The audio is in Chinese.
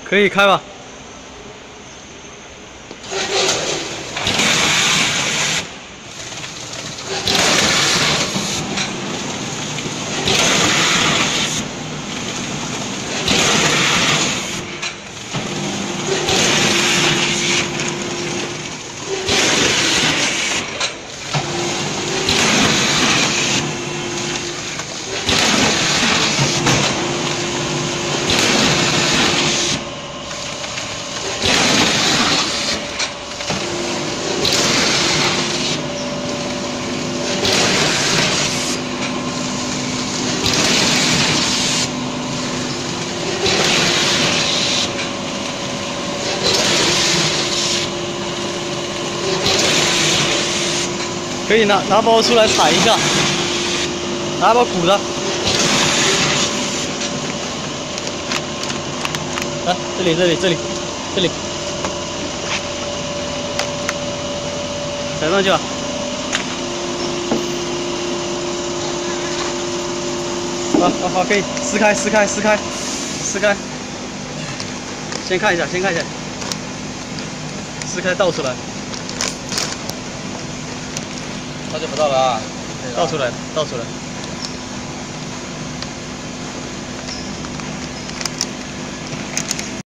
可以开吧？可以拿包出来踩一下，拿包鼓的，来这里，踩上去了。好，可以撕开，先看一下，撕开倒出来。 那就不到了啊， 倒出来。